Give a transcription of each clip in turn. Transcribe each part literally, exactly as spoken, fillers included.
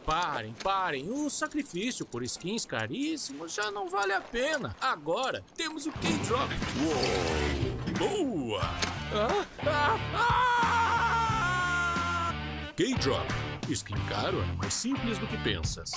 Parem, parem. O sacrifício por skins caríssimos já não vale a pena. Agora temos o K-Drop. Uou! Boa! Ah, ah, ah! K-Drop. Skin caro é mais simples do que pensas.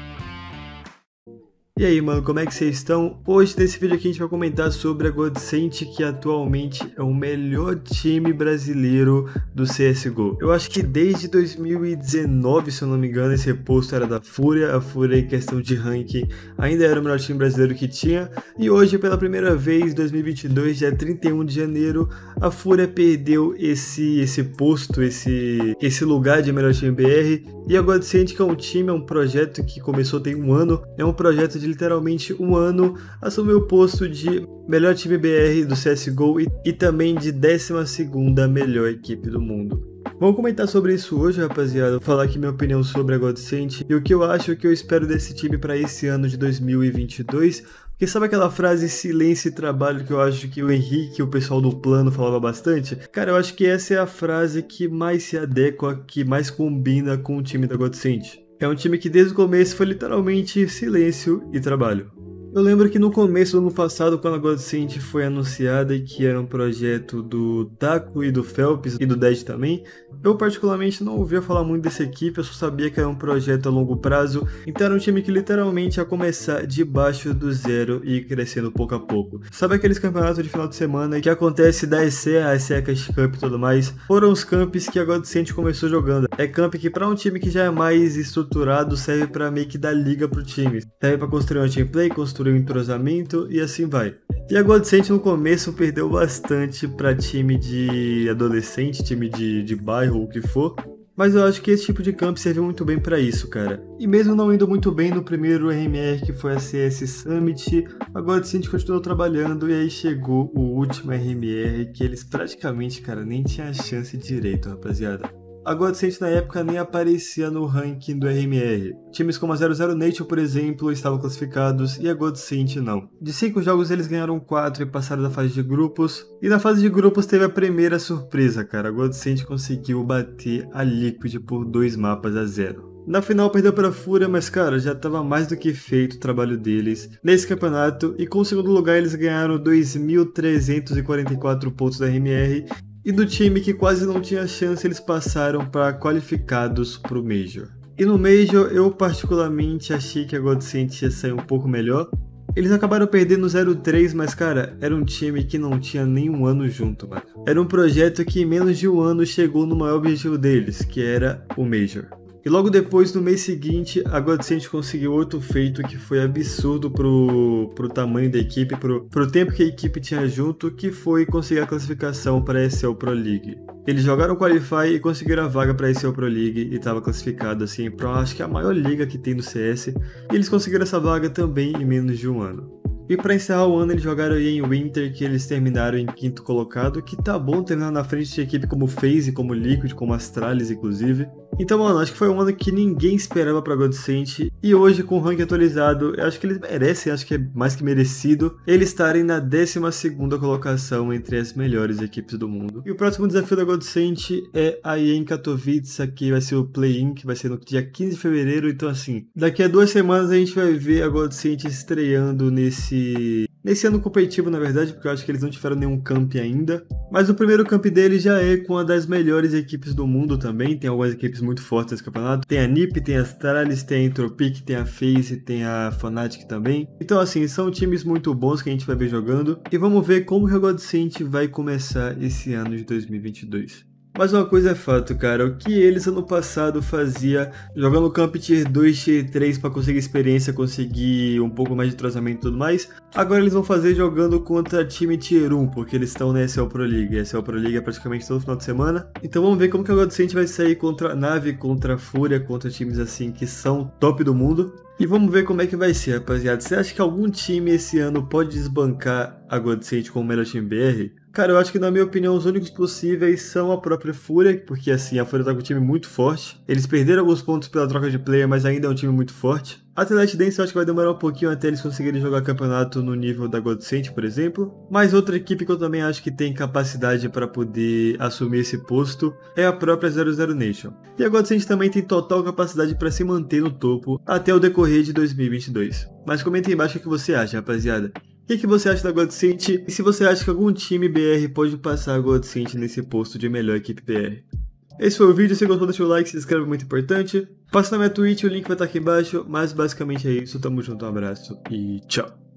E aí, mano, como é que vocês estão? Hoje nesse vídeo aqui a gente vai comentar sobre a Godsent, que atualmente é o melhor time brasileiro do C S G O. Eu acho que desde dois mil e dezenove, se eu não me engano, esse reposto era da Fúria. A Fúria, em questão de ranking, ainda era o melhor time brasileiro que tinha. E hoje, pela primeira vez, dois mil e vinte e dois, dia trinta e um de janeiro, a Fúria perdeu esse, esse posto, esse, esse lugar de melhor time B R. E a Godsent, que é um time, é um projeto que começou tem um ano, é um projeto de literalmente um ano, assumiu o posto de melhor time B R do C S G O e, e também de décima segunda melhor equipe do mundo. Vamos comentar sobre isso hoje, rapaziada. Vou falar aqui minha opinião sobre a Godsent e o que eu acho, o que eu espero desse time para esse ano de dois mil e vinte e dois. Porque sabe aquela frase silêncio e trabalho que eu acho que o Henrique e o pessoal do plano falava bastante? Cara, eu acho que essa é a frase que mais se adequa, que mais combina com o time da Godsent. É um time que desde o começo foi literalmente silêncio e trabalho. Eu lembro que no começo do ano passado, quando a Godsent foi anunciada e que era um projeto do Taco e do Phelps e do Dead também, eu particularmente não ouvia falar muito dessa equipe, eu só sabia que era um projeto a longo prazo, então era um time que literalmente ia começar de baixo do zero e ir crescendo pouco a pouco. Sabe aqueles campeonatos de final de semana que acontece da E C A, a E C A Cash Cup e tudo mais? Foram os camps que a Godsent começou jogando. É camp que para um time que já é mais estruturado serve para meio que dar liga pro time, serve para construir um teamplay, construir um entrosamento e assim vai. E a Godsent no começo perdeu bastante para time de adolescente, time de, de bairro ou o que for, mas eu acho que esse tipo de camp serve muito bem para isso, cara. E mesmo não indo muito bem no primeiro R M R, que foi a C S Summit, a Godsent continuou trabalhando e aí chegou o último R M R que eles praticamente, cara, nem tinham chance direito, rapaziada. A Godsent na época nem aparecia no ranking do R M R. Times como a zero zero Nation, por exemplo, estavam classificados e a Godsent não. De cinco jogos eles ganharam quatro e passaram da fase de grupos. E na fase de grupos teve a primeira surpresa, cara. A Godsent conseguiu bater a Liquid por dois mapas a zero. Na final perdeu para a Fúria, mas cara, já estava mais do que feito o trabalho deles nesse campeonato. E com o segundo lugar eles ganharam dois mil trezentos e quarenta e quatro pontos da R M R. E do time que quase não tinha chance, eles passaram para qualificados para o Major. E no Major, eu particularmente achei que a Godsent ia sair um pouco melhor. Eles acabaram perdendo zero três, mas cara, era um time que não tinha nenhum ano junto, mano. Era um projeto que em menos de um ano chegou no maior objetivo deles, que era o Major. E logo depois, no mês seguinte, a Godsent conseguiu outro feito que foi absurdo pro, pro tamanho da equipe, pro, pro tempo que a equipe tinha junto, que foi conseguir a classificação para a E C L Pro League. Eles jogaram o Qualify e conseguiram a vaga para a E C L Pro League e estava classificado assim para acho que a maior liga que tem no C S. E eles conseguiram essa vaga também em menos de um ano. E para encerrar o ano eles jogaram aí em Winter, que eles terminaram em quinto colocado, que tá bom terminar na frente de equipe como FaZe, como Liquid, como Astralis inclusive. Então mano, acho que foi um ano que ninguém esperava pra Godsent, e hoje com o ranking atualizado, eu acho que eles merecem, acho que é mais que merecido, eles estarem na décima segunda colocação entre as melhores equipes do mundo. E o próximo desafio da Godsent é a E A em Katowice, que vai ser o Play-In, que vai ser no dia quinze de fevereiro, então assim, daqui a duas semanas a gente vai ver a Godsent estreando nesse Nesse ano competitivo, na verdade, porque eu acho que eles não tiveram nenhum camp ainda. Mas o primeiro camp deles já é com uma das melhores equipes do mundo também. Tem algumas equipes muito fortes nesse campeonato. Tem a N I P, tem a Astralis, tem a Entropic, tem a FaZe, tem a Fnatic também. Então assim, são times muito bons que a gente vai ver jogando. E vamos ver como a Godsent vai começar esse ano de dois mil e vinte e dois. Mas uma coisa é fato, cara, o que eles ano passado fazia jogando Camp Tier dois, Tier três para conseguir experiência, conseguir um pouco mais de entrosamento e tudo mais, agora eles vão fazer jogando contra time Tier um, porque eles estão na E C L Pro League. A E C L Pro League é praticamente todo final de semana. Então vamos ver como que a Godsent vai sair contra a Nave, contra a Fúria, contra times assim que são top do mundo. E vamos ver como é que vai ser, rapaziada. Você acha que algum time esse ano pode desbancar a Godsent como o melhor time B R? Cara, eu acho que na minha opinião os únicos possíveis são a própria Fúria, porque assim, a Fúria tá com um time muito forte. Eles perderam alguns pontos pela troca de player, mas ainda é um time muito forte. A Telet Dance eu acho que vai demorar um pouquinho até eles conseguirem jogar campeonato no nível da Godsent, por exemplo. Mas outra equipe que eu também acho que tem capacidade para poder assumir esse posto é a própria zero zero Nation. E a Godsent também tem total capacidade para se manter no topo até o decorrer de dois mil e vinte e dois. Mas comenta aí embaixo o que você acha, rapaziada. O que, que você acha da Godsent e se você acha que algum time B R pode passar a Godsent nesse posto de melhor equipe B R. Esse foi o vídeo, se gostou deixa o like, se inscreve, muito importante. Passa na minha Twitch, o link vai estar aqui embaixo, mas basicamente é isso, tamo junto, um abraço e tchau.